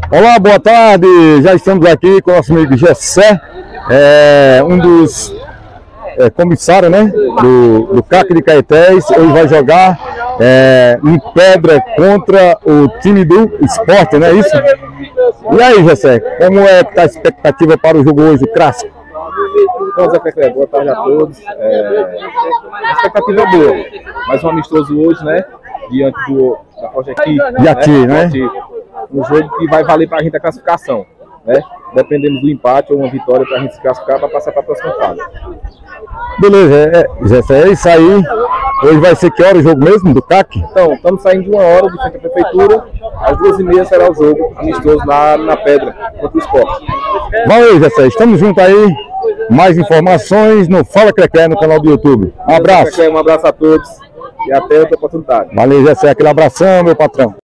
Olá, boa tarde. Já estamos aqui com o nosso amigo Gessé, um dos comissários, né, do CAC de Caetés. Ele vai jogar em Pedra contra o time do Sport, não é isso? E aí, Gessé, como é que está a expectativa para o jogo hoje, o clássico? Então, Zé Peclé, boa tarde a todos. A expectativa é boa. Mais um amistoso hoje, né? Diante da Projeti. Né? Um jogo que vai valer para a gente a classificação, né? Dependendo do empate ou uma vitória para a gente se classificar para passar para a próxima fase. Beleza, Gessé, é isso aí. Hoje vai ser que hora o jogo mesmo, do CAC? Então, estamos saindo de 1 hora de frente à prefeitura. Às 2h30 será o jogo amistoso lá na Pedra, contra o Sport. Valeu, Gessé, estamos juntos aí. Mais informações no Fala Crecré no canal do YouTube. Um abraço. Um abraço a todos e até outra oportunidade. Valeu, Gessé, aquele abração, meu patrão.